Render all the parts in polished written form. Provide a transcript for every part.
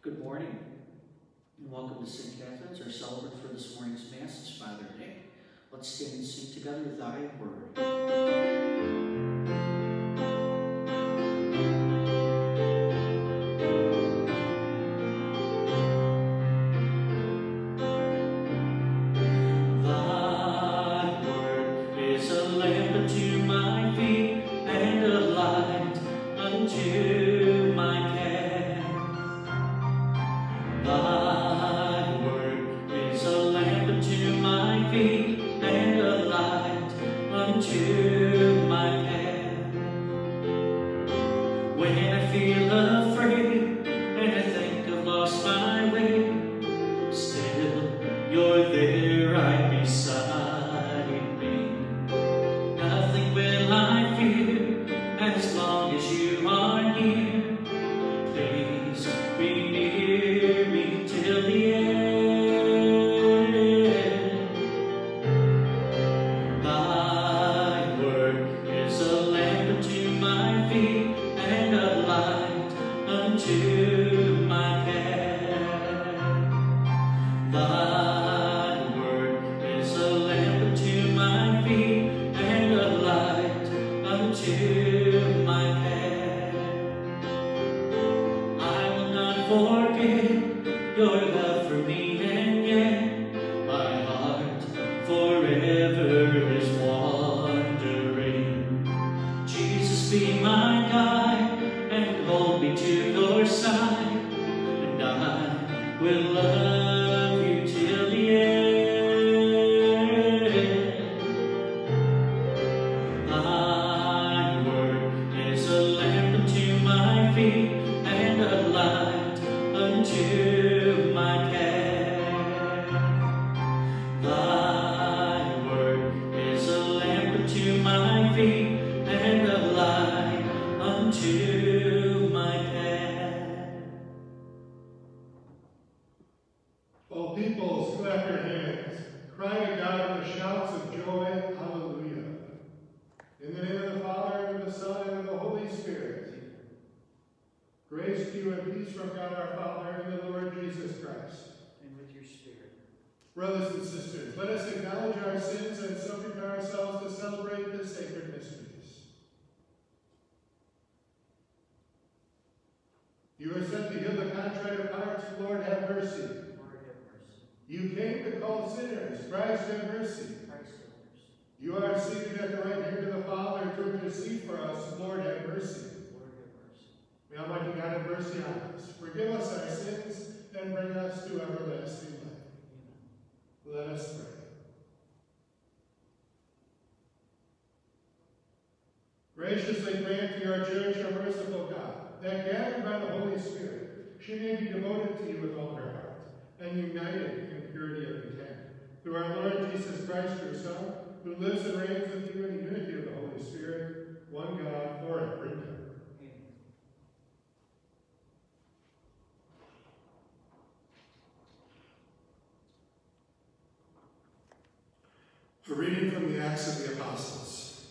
Good morning, and welcome to St. Catherine's, our celebrant for this morning's Mass. It's Father Nick. Let's stand and sing together Thy Word. Brothers and sisters, let us acknowledge our sins and so prepare ourselves to celebrate the sacred mysteries. You are sent to heal the contrite of hearts. Lord, have mercy. Lord, have mercy. You came to call sinners. Christ, have mercy. Christ, have mercy. You are seated at the right hand of the Father to intercede for us. Lord, have mercy. Lord, have mercy. May Almighty God have mercy on us. Forgive us our sins and bring us to everlasting life. Let us pray. Graciously grant to your church, a merciful God, that gathered by the Holy Spirit, she may be devoted to you with all her heart, and united in purity of intent. Through our Lord Jesus Christ, your Son, who lives and reigns with you in the unity of the Holy Spirit, one God, forever and ever. A reading from the Acts of the Apostles.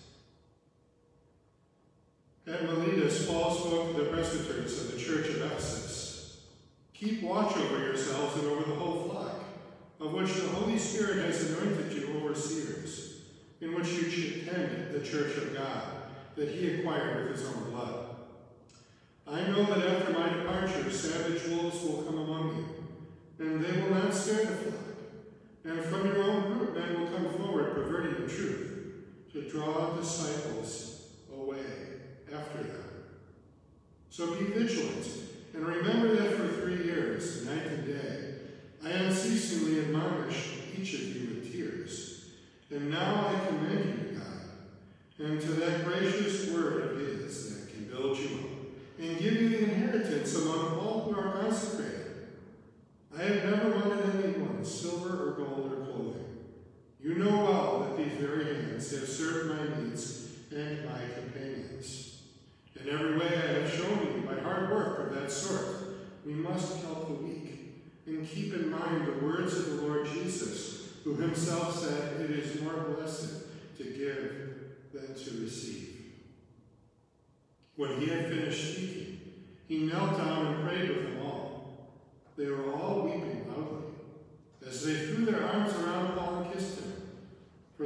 At Miletus, Paul spoke to the presbyters of the church of Ephesus. Keep watch over yourselves and over the whole flock, of which the Holy Spirit has anointed you overseers, in which you should tend the church of God, that he acquired with his own blood. I know that after my departure, savage wolves will come among you, and they will not spare the flock. And from your own group men will come forward, perverting the truth, to draw disciples away after them. So be vigilant, and remember that for 3 years, night and day, I unceasingly admonished each of you with tears. And now I commend you to God, and to that gracious word of his that can build you up, and give you the inheritance among all who are consecrated. I have never wanted anyone silver or gold or clothing. You know well that these very hands have served my needs and my companions. In every way I have shown you by hard work of that sort, we must help the weak, and keep in mind the words of the Lord Jesus, who himself said, it is more blessed to give than to receive. When he had finished speaking, he knelt down and prayed with them all.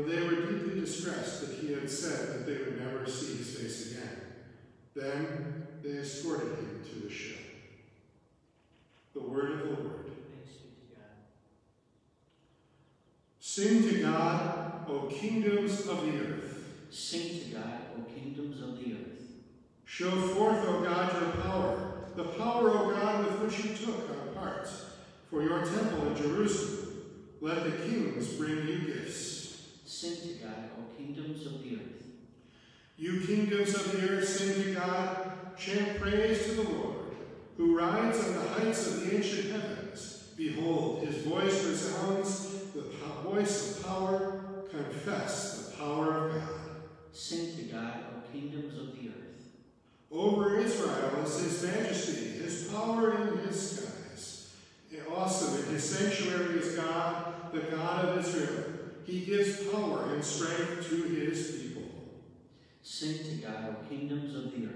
they were deeply distressed that he had said that they would never see his face again. Then they escorted him to the ship. The word of the Lord. Thanks be to God. Sing to God, O kingdoms of the earth. Sing to God, O kingdoms of the earth. Show forth, O God, your power, the power, O God, with which you took our part. For your temple in Jerusalem, let the kings bring you gifts. Sing to God, O kingdoms of the earth. You kingdoms of the earth, sing to God, chant praise to the Lord, who rides on the heights of the ancient heavens. Behold, his voice resounds, the voice of power. Confess the power of God. Sing to God, O kingdoms of the earth. Over Israel is his majesty, his power in his skies. Awesome in his sanctuary is God, the God of Israel. He gives power and strength to his people. Sing to God, O kingdoms of the earth.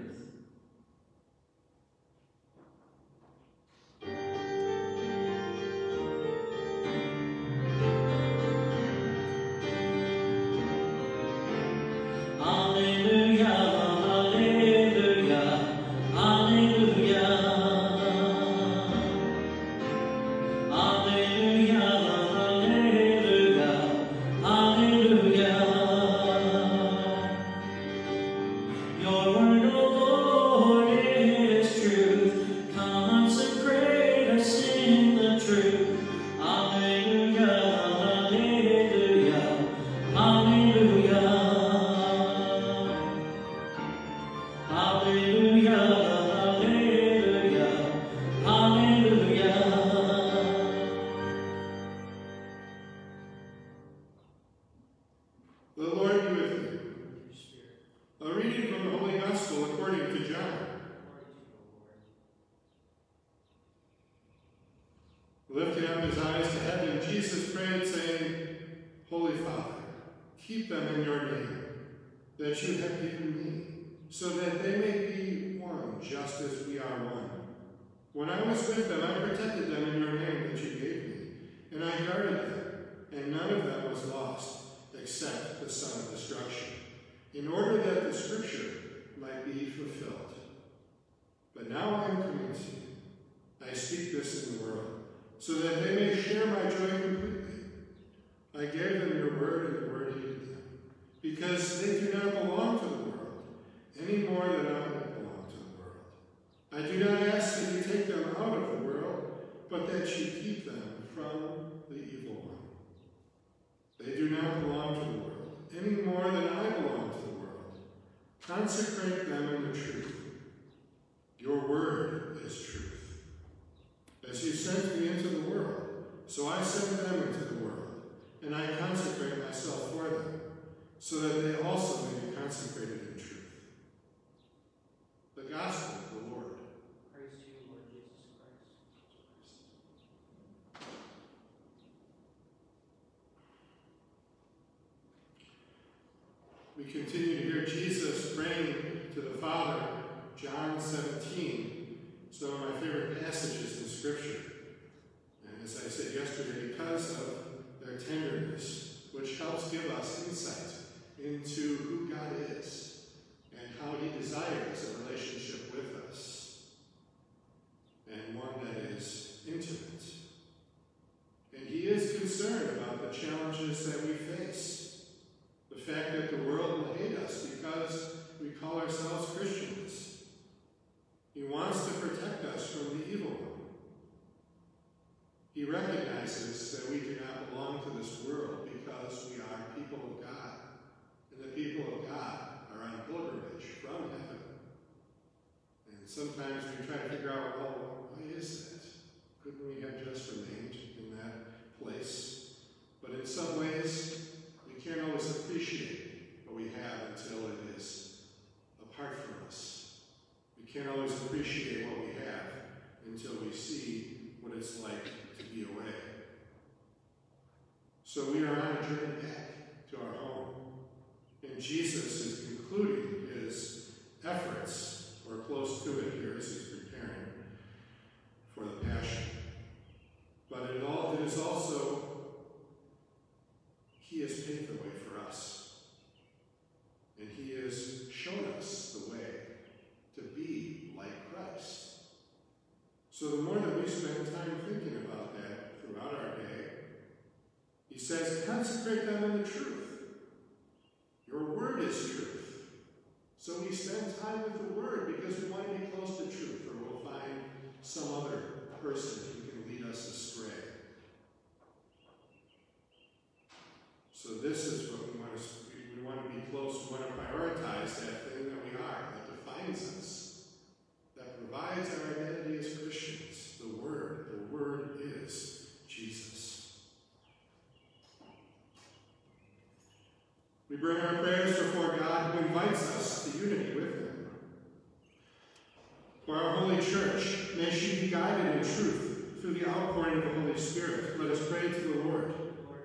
Lifting up his eyes to heaven, Jesus prayed, saying, Holy Father, keep them in your name, that you have given me, so that they may be one, just as we are one. When I was with them, I protected them in your name that you gave me, and I guarded them, and none of them was lost, except the son of destruction, in order that the scripture might be fulfilled. But now I am coming to you. I speak this in the world, so that they may share my joy completely. I gave them your word, and the word hated them, because they do not belong to the world, any more than I belong to the world. I do not ask that you take them out of the world, but that you keep them from the evil one. They do not belong to the world, any more than I belong to the world. Consecrate them in the truth. Your word is truth. As you sent me into the world, so I send them into the world, and I consecrate myself for them, so that they also may be consecrated in truth. The Gospel of the Lord. Praise to you, Lord Jesus Christ. We continue to hear Jesus praying to the Father, John 17, some of my favorite passages in Scripture. And as I said yesterday, because of their tenderness, which helps give us insight into who God is and how he desires a relationship with us, and one that is intimate. And he is concerned about the challenges that we face. The fact that the world will hate us because we call ourselves Christians. He wants to protect us from the evil one. He recognizes that we do not belong to this world because we are people of God. And the people of God are on pilgrimage from heaven. And sometimes we try to figure out, well, why is that? Couldn't we have just remained in that place? But in some ways, we can't always appreciate what we have until it is apart from us. We can't always appreciate what we have until we see what it's like to be away. So we are on a journey back to our home. And Jesus is concluding his efforts, or close to it here as he's preparing for the Passion. But it is also, he has paved the way for us. So the more that we spend time thinking about that throughout our day, he says, consecrate them in the truth. Your word is truth. So we spend time with the word because we want to be close to truth, or we'll find some other person who can lead us astray. So this is what we want to we want to be close. We want to prioritize that thing that we are, that defines us, that provides our identity as Christians. The Word. The Word is Jesus. We bring our prayers before God, who invites us to unity with Him. For our Holy Church, may she be guided in truth through the outpouring of the Holy Spirit. Let us pray to the Lord.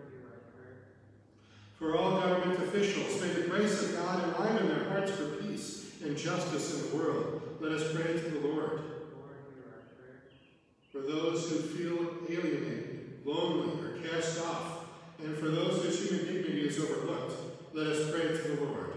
For all government officials, may the grace of God enliven their hearts for peace and justice in the world. Let us pray to the Lord. For those who feel alienated, lonely, or cast off, and for those whose human dignity is overlooked, let us pray to the Lord.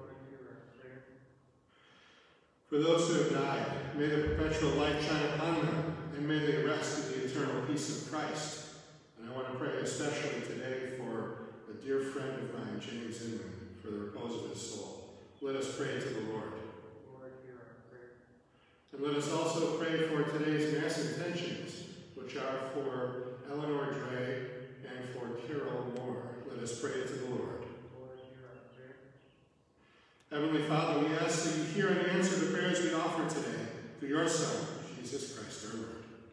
For those who have died, may the perpetual light shine upon them, and may they rest in the eternal peace of Christ. And I want to pray especially today for a dear friend of mine, James Inman, for the repose of his soul. Let us pray to the Lord. Lord, hear our prayer. And let us also pray for today's Mass intentions, which are for Eleanor Dre and for Carol Moore. Let us pray to the Lord. Lord, hear our prayer. Heavenly Father, we ask that you hear and answer the prayers we offer today through your Son, Jesus Christ, our Lord.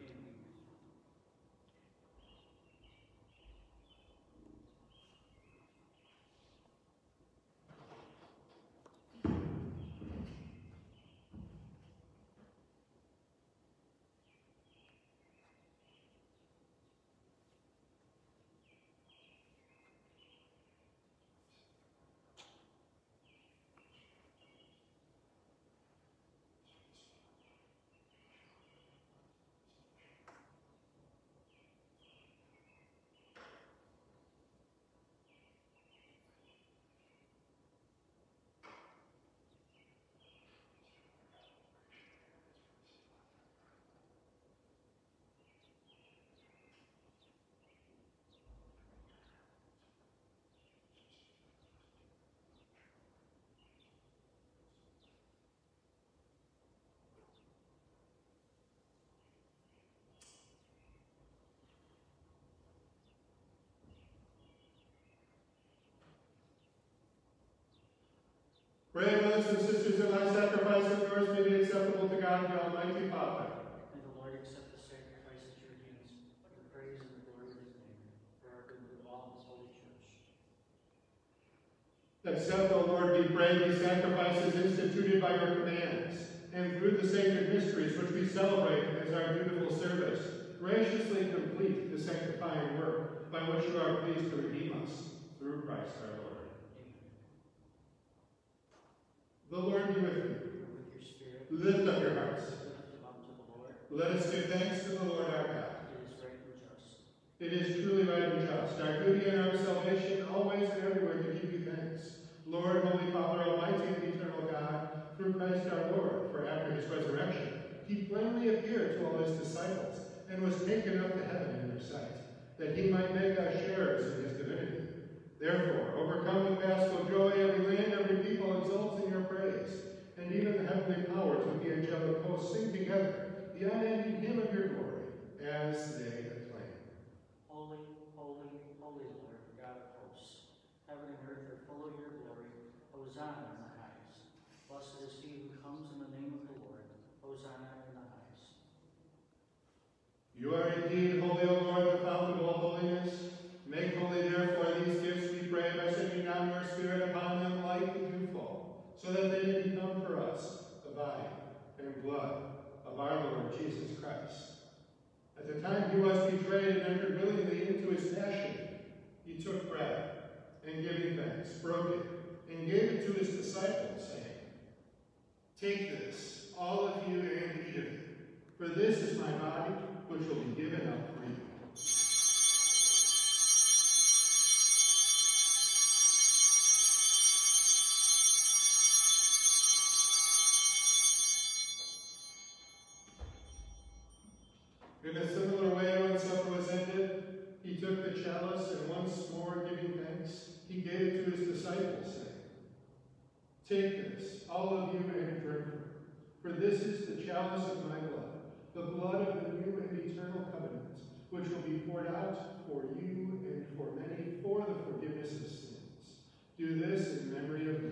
Pray, brothers and sisters, that my sacrifice and yours may be acceptable to God, the Almighty Father. May the Lord accept the sacrifice at your hands for the praise and the glory of his name, for our good and of all his holy church. Accept, O Lord, we pray, these sacrifices instituted by your commands, and through the sacred mysteries which we celebrate as our dutiful service, graciously complete the sanctifying work by which you are pleased to redeem us, through Christ our Lord. The Lord be with you. And with your spirit, Lift up your hearts. lift them up to the Lord. Let us give thanks to the Lord our God. It is right and just. It is truly right and just, our duty and our salvation, always and everywhere to give you thanks. Lord, Holy Father, Almighty and eternal God, through Christ our Lord, for after his resurrection, he plainly appeared to all his disciples, and was taken up to heaven in their sight, that he might make us sharers in his divinity. Therefore, overcome with paschal joy, every land, every people exults in your praise, and even the heavenly powers with the angelic hosts sing together the unending hymn of your glory, as they acclaim. Holy, holy, holy Lord, God of hosts, heaven and earth are full of your glory. Hosanna in the highest. Blessed is he who comes in the name of the Lord. Hosanna in the highest. You are indeed holy, O Lord, the fount of all holiness. Make holy, therefore, these gifts, we pray, by sending down your Spirit upon them like the dewfall, so that they may become for us the body and blood of our Lord Jesus Christ. At the time he was betrayed and entered willingly into his passion, he took bread, and giving thanks, broke it, and gave it to his disciples, saying, Take this, all of you, and eat of it, for this is my body, which will be given up for you. In a similar way, when supper was ended, he took the chalice, and once more giving thanks, he gave it to his disciples, saying, "Take this, all of you, and drink from it. For this is the chalice of my blood, the blood of the new and eternal covenant, which will be poured out for you and for many for the forgiveness of sins. Do this in memory of me."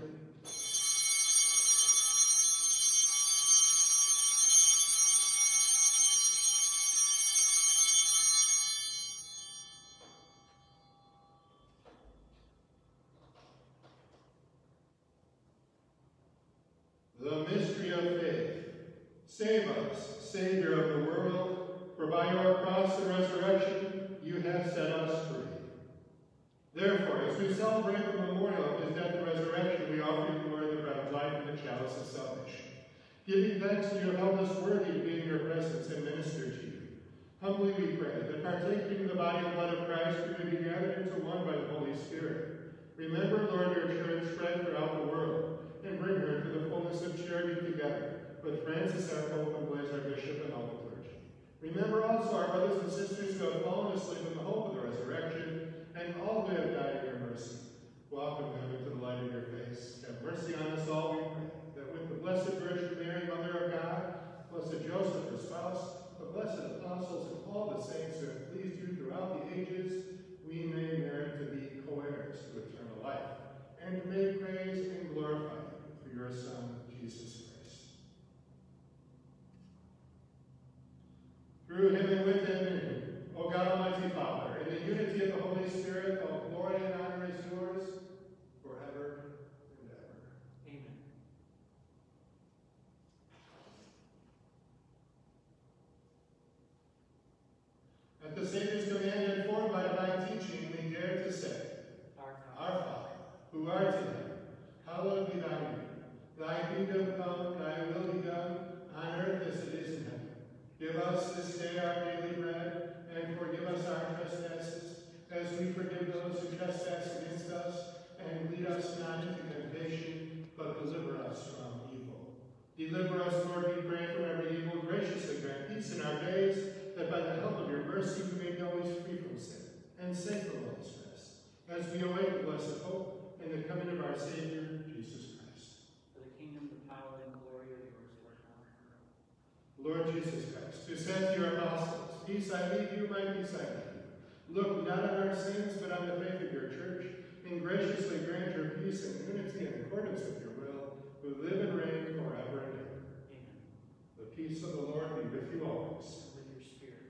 The mystery of faith. Save us, Savior of the world, for by your cross and resurrection you have set us free. Therefore, as we celebrate the memorial of his death and resurrection, we offer you, Lord, the bread of life and the chalice of salvation. Giving thanks to you have held us worthy to be in your presence and minister to you. Humbly we pray that partaking of the body and blood of Christ, we may be gathered into one by the Holy Spirit. Remember, Lord, your church spread throughout the world, and bring her to the fullness of charity together with Francis our Pope and Blaise our Bishop and all the clergy. Remember also our brothers and sisters who have fallen asleep in the hope of the resurrection, and all who have died in your mercy. Welcome them into the light of your face. Have mercy on us all, we pray, that with the Blessed Virgin Mary, Mother of God, Blessed Joseph, her spouse, the blessed apostles, and all the saints who have pleased you throughout the ages, we may merit to be co-heirs to eternal life, and may praise and glorify you through your Son, Jesus Christ. Through him and with him and in him, O God, Almighty Father, in the unity of the Holy Spirit, all glory and honor is yours forever and ever. Amen. At the Savior's command and formed by divine teaching, we dare to say, Our Father, who art in heaven, hallowed be thy name. Thy kingdom come, thy will be done, on earth as it is in heaven. Give us this day our daily bread, and forgive us our trespasses, as we forgive those who trespass against us. And lead us not into temptation, but deliver us from evil. Deliver us, Lord, we pray, from every evil. Graciously grant peace in our days, that by the help of your mercy we may be always free from sin, and safe from all distress, as we await the blessed hope and the coming of our Savior, Jesus Christ. For the kingdom, the power, and glory are yours, Lord, now and forever. Lord Jesus Christ, who said to your apostles, "Peace I leave you, my peace I give you," look not on our sins, but on the faith of your church, and graciously grant your peace and unity in accordance with your will, who live and reign forever and ever. Amen. The peace of the Lord be with you always. And with your spirit.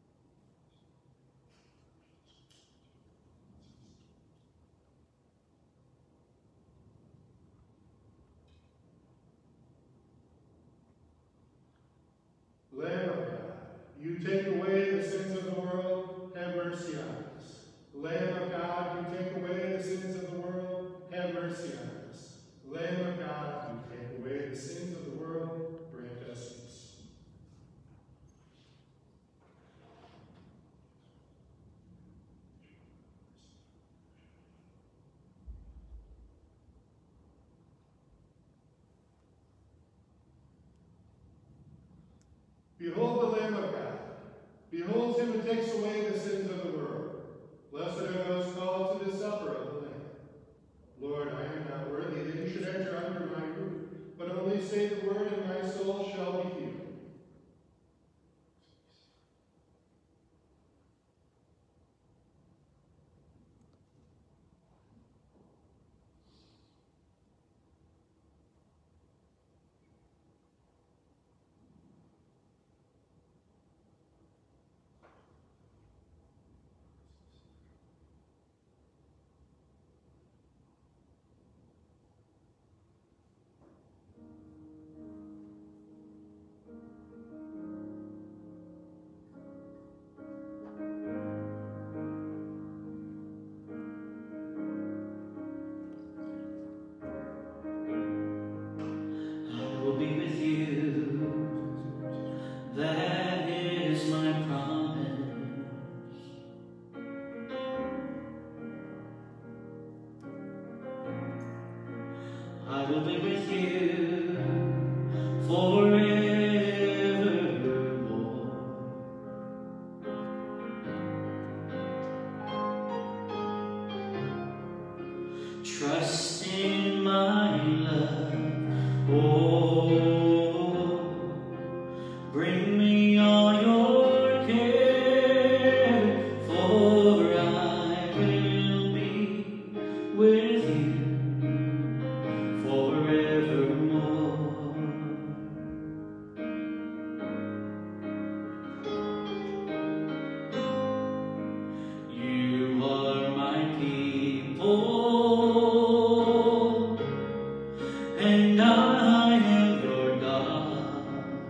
Lamb of God, you take away the sins of the world, have mercy on us. Lamb of God, you take away the sins of the world, have mercy on us. Lamb of God, you take away the sins of the world, grant us peace. Behold the Lamb of God. Behold him who takes away the sins of the world. Blessed are those called to the supper of the Lamb. Lord, I am not worthy that you should enter under my roof, but only say the word, and my soul shall be healed. I will be with you forevermore. Bring me all your care, for I will be with you forevermore. You are my people, and I am your God.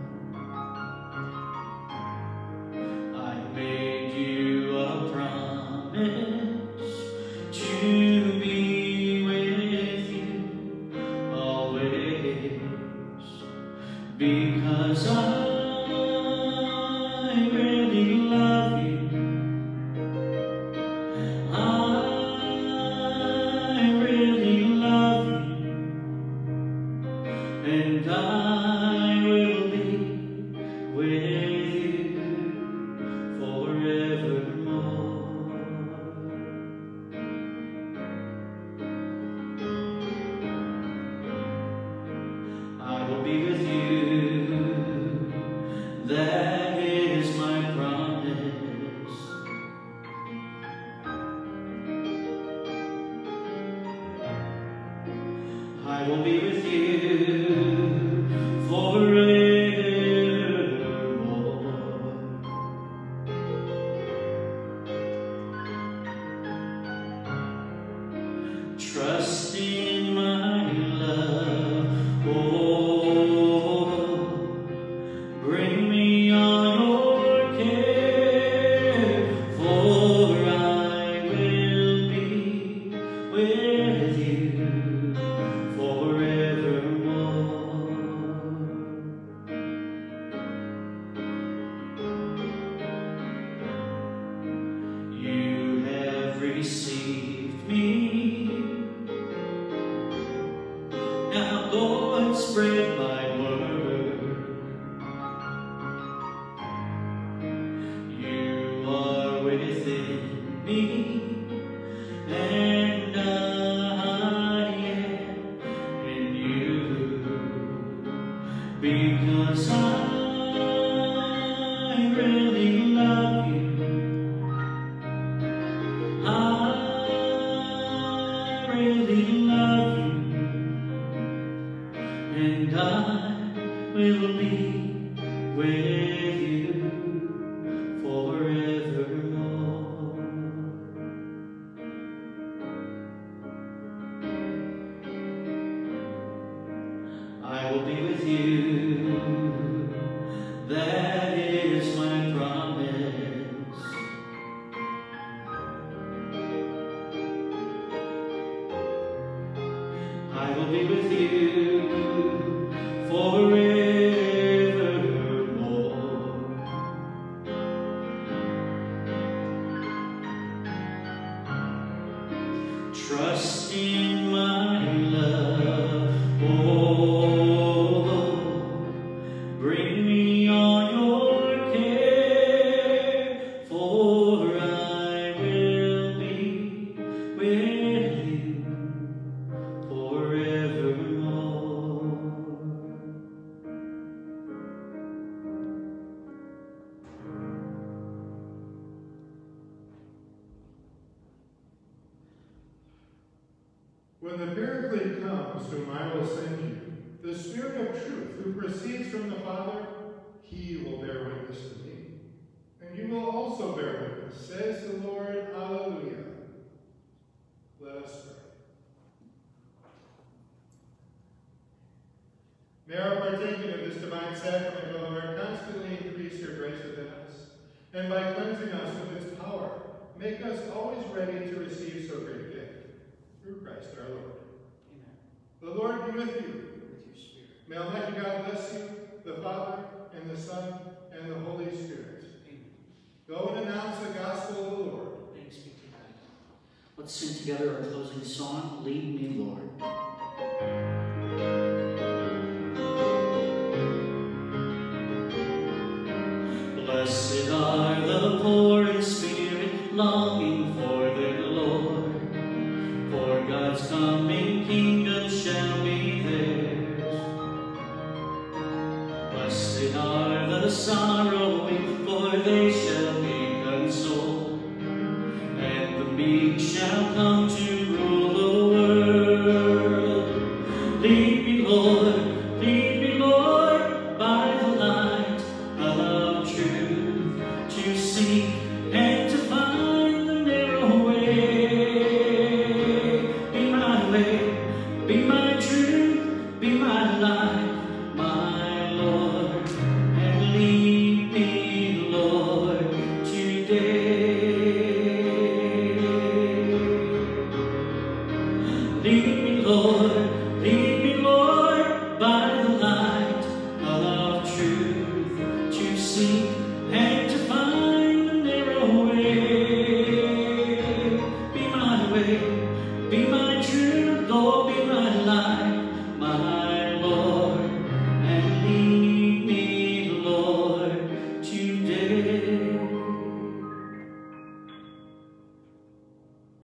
I made you a promise to be with you always, because I really love you. I really love you, and I will be with you forevermore. I will be with you, that is my promise. I will be with you forevermore. Trust in my love, oh, bring me all your care, for I will be with you forevermore. You have received me, now go and spread my word. You are within me, and I am in you, because I really love you. I really love you, and I will be with you forevermore. I will be with you, that is my promise. I will be with you forevermore. Trust in my love, oh, bring me all your care, for I will be with you forevermore. When the Paraclete comes, whom I will send you, the Spirit of truth, who proceeds from the Father, he will bear witness to me. And you will also bear witness, says the Lord. Alleluia. Let us pray. May our partaking of this divine sacrament, O Lord, constantly increase your grace within us, and by cleansing us with its power, make us always ready to receive so great a gift. Through Christ our Lord. Amen. The Lord be with you. With your spirit. May Almighty God bless you, the Father, and the Son, and the Holy Spirit. Amen. Go and announce the gospel of the Lord. Thanks be to God. Let's sing together our closing song, Lead Me, Lord. Blessed are the poor in spirit, longing for their Lord. For God's coming kingdom shall be theirs. Blessed are the sorrowing, for they shall be consoled. And the meek shall come to rule the world. Lead me, Lord, by the light of truth, to seek and to find the narrow way. Be my way, be my truth, be my life, my Lord, and lead me, Lord, today. Lead me, Lord,